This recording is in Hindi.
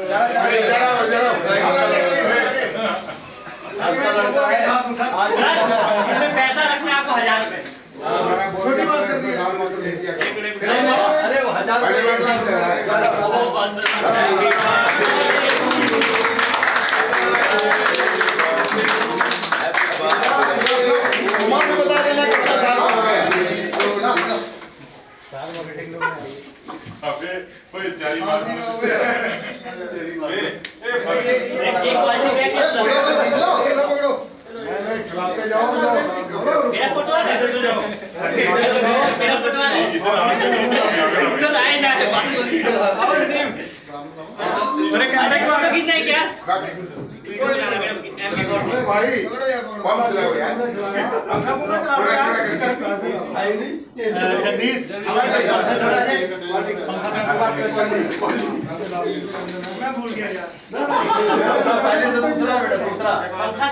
इसमें पैसा रखना आपको 1000 रुपए। छोटी बात कर दी। अरे वो 1000 बता देना कितना साल हो गया। अबे कोई चारी बात नहीं पकड़ो नहीं खिलाते जाओ मेरा फोटो है मेरा फोटो है इधर आए जाए बात और नेम अरे फोटो खींचना है क्या भाई कौन खिलाओ यार अंधा पूरा आई नहीं जगदीश मैं भूल गया यार पहले से दूसरा बेटा दूसरा